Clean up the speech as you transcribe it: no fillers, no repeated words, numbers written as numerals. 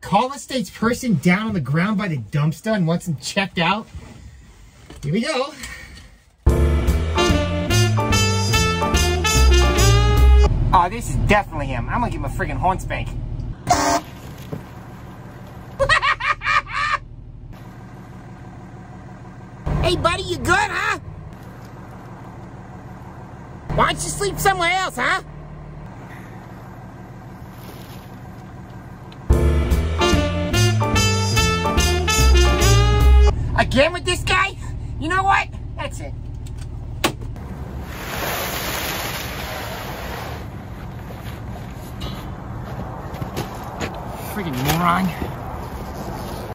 Call estate's person down on the ground by the dumpster and wants him checked out. Here we go. Oh, this is definitely him. I'm gonna give him a friggin' horn spank. Hey, buddy, you good, huh? Why don't you sleep somewhere else, huh? Again with this guy? You know what? That's it. Friggin' moron.